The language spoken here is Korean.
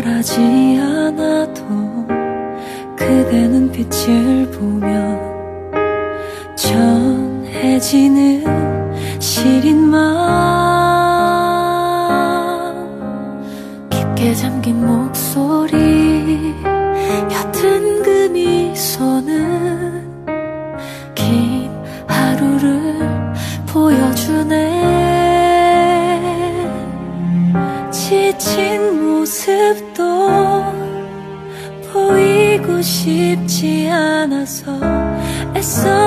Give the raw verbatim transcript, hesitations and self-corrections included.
말하지 않아도 그대 눈빛을 보며 전해지는 시린 마음, 깊게 잠긴 목소리, 옅은 그 미소는 긴 하루를 보여주네. 지친 모습도 보이고 싶지 않아서 애써